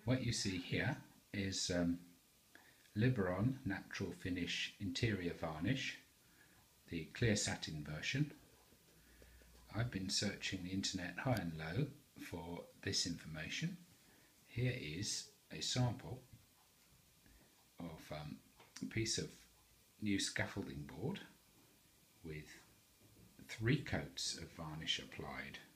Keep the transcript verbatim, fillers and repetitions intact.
What you see here is um, Liberon Natural Finish Interior Varnish, the clear satin version. I've been searching the internet high and low for this information. Here is a sample of um, a piece of new scaffolding board with three coats of varnish applied.